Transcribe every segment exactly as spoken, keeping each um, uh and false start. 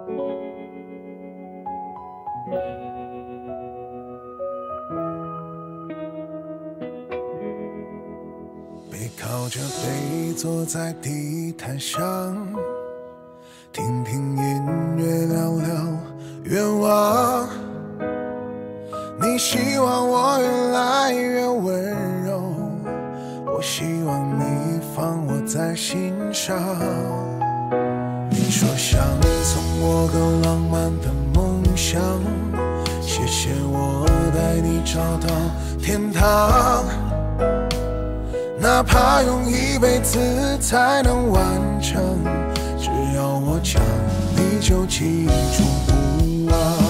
背靠着背坐在地毯上，听听音乐，聊聊愿望。你希望我越来越温柔，我希望你放我在心上。你说想从我个浪漫的梦想，谢谢我带你找到天堂。哪怕用一辈子才能完成，只要我讲，你就记住不忘。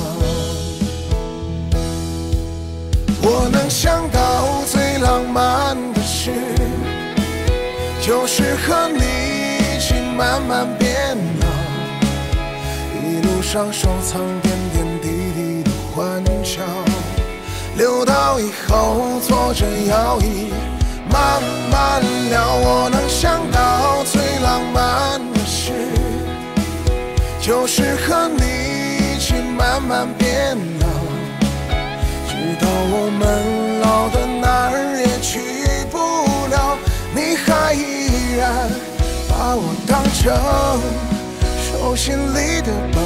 我能想到最浪漫的事，就是和你一起慢慢变老，一路上收藏点点滴滴的欢笑，留到以后坐着摇椅慢慢聊。我能想到最浪漫的事，就是和你一起慢慢变老，直到我们老的哪儿也去不了，你还依然把我当成手心里的宝。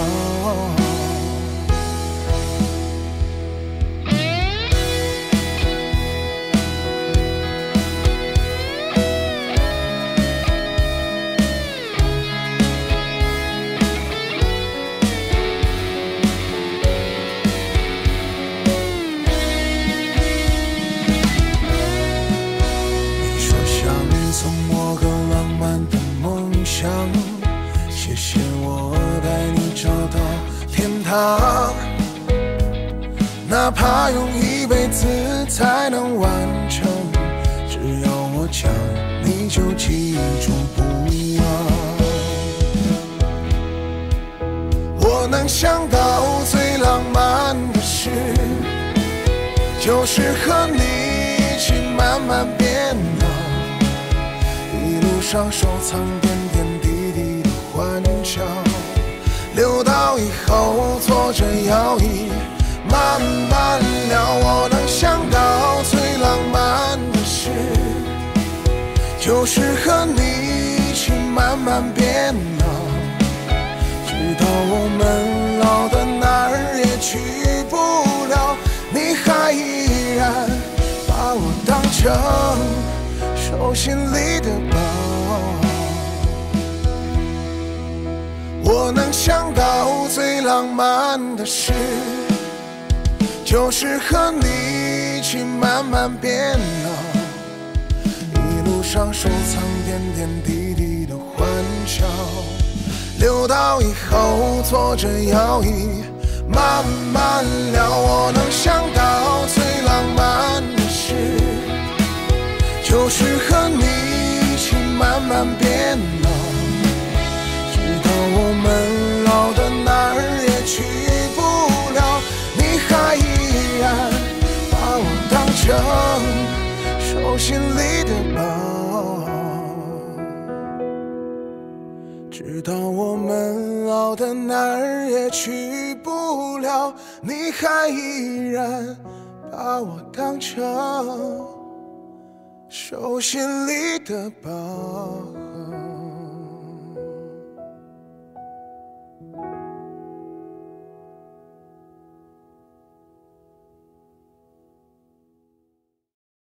谢谢我带你找到天堂，哪怕用一辈子才能完成，只要我讲，你就记住不忘。我能想到最浪漫的事，就是和你一起慢慢变老，一路上收藏点点滴滴的欢笑，留到以后坐着摇椅慢慢聊。我能想到最浪漫的事，就是和你一起慢慢变老，直到我们老的哪儿也去不了，你还依然把我当成手心里的宝。我能想到最浪漫的事，就是和你一起慢慢变老，一路上收藏点点滴滴的欢笑，留到以后坐着摇椅慢慢聊。我能想到最浪漫的事，就是和你一起慢慢变老，直到我们老的哪儿也去不了，你还依然把我当成手心里的宝，直到我们老的哪儿也去不了，你还依然把我当成手心里的宝。